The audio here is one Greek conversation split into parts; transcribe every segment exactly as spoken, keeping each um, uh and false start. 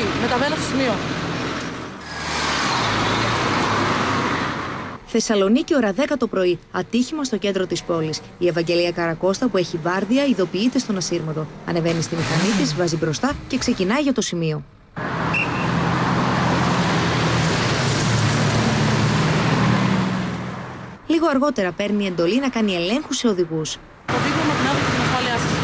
μεταβαίνω στο σημείο. Θεσσαλονίκη, ώρα δέκα το πρωί. Ατύχημα στο κέντρο της πόλης. Η Ευαγγελία Καρακώστα, που έχει βάρδια, ειδοποιείται στον ασύρματο. Ανεβαίνει στη μηχανή της, βάζει μπροστά και ξεκινάει για το σημείο. Λίγο αργότερα παίρνει εντολή να κάνει ελέγχους σε οδηγούς. Το δίπλωμα την άδεια και την ασφάλειά σας.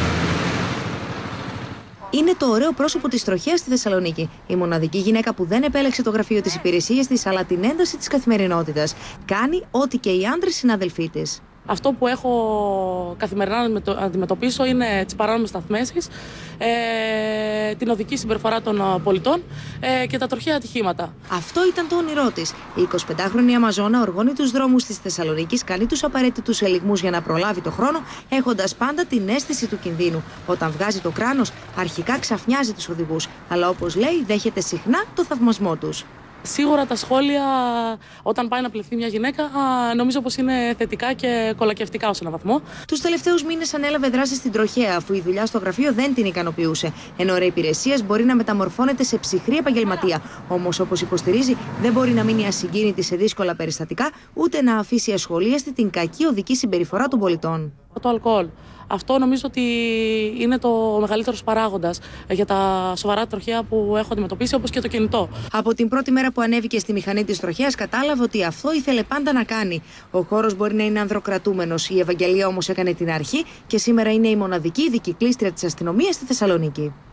Είναι το ωραίο πρόσωπο της τροχέας στη Θεσσαλονίκη. Η μοναδική γυναίκα που δεν επέλεξε το γραφείο της υπηρεσίας της, αλλά την ένταση της καθημερινότητας. Κάνει ό,τι και οι άντρες συνάδελφοί της. Αυτό που έχω καθημερινά να αντιμετωπίσω είναι τις παράνομες σταθμέσεις, ε, την οδική συμπεριφορά των πολιτών ε, και τα τροχαία ατυχήματα. Αυτό ήταν το όνειρό της. Η εικοσιπεντάχρονη Αμαζόνα οργώνει τους δρόμους της Θεσσαλονίκης, κάνει τους απαραίτητους ελιγμούς για να προλάβει το χρόνο, έχοντας πάντα την αίσθηση του κινδύνου. Όταν βγάζει το κράνος, αρχικά ξαφνιάζει τους οδηγούς, αλλά όπως λέει, δέχεται συχνά το θαυμασμό τους. Σίγουρα τα σχόλια όταν πάει να πληθεί μια γυναίκα νομίζω πως είναι θετικά και κολακευτικά ως έναν βαθμό. Τους τελευταίους μήνες ανέλαβε δράση στην τροχέα, αφού η δουλειά στο γραφείο δεν την ικανοποιούσε. Ενώ ώρα υπηρεσίας μπορεί να μεταμορφώνεται σε ψυχρή επαγγελματία. Όμως, όπως υποστηρίζει, δεν μπορεί να μείνει ασυγκίνητη σε δύσκολα περιστατικά, ούτε να αφήσει ασχολίαστη την κακή οδική συμπεριφορά των πολιτών. Το αλκοόλ. Αυτό νομίζω ότι είναι το μεγαλύτερος παράγοντας για τα σοβαρά τροχαία που έχω αντιμετωπίσει, όπως και το κινητό. Από την πρώτη μέρα που ανέβηκε στη μηχανή της τροχέας, κατάλαβε ότι αυτό ήθελε πάντα να κάνει. Ο χώρος μπορεί να είναι ανδροκρατούμενος. Η Ευαγγελία όμως έκανε την αρχή και σήμερα είναι η μοναδική ειδική κλίστρια της αστυνομίας στη Θεσσαλονίκη.